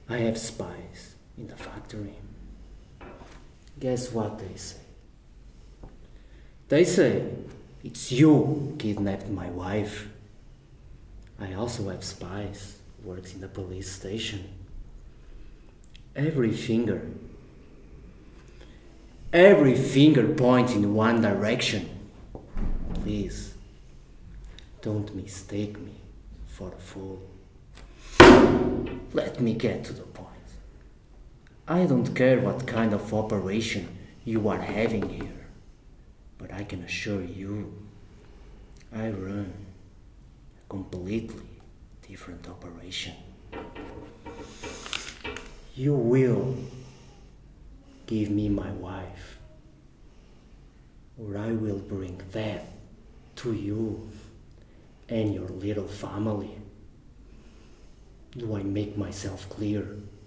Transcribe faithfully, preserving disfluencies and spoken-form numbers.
I have spies in the factory. Guess what they say? They say it's you who kidnapped my wife. I also have spies who works in the police station. Every finger, every finger points in one direction. Please, don't mistake me for a fool. Let me get to the point. I don't care what kind of operation you are having here, but I can assure you, I run a completely different operation. You will give me my wife, or I will bring death to you and your little family. Do I make myself clear?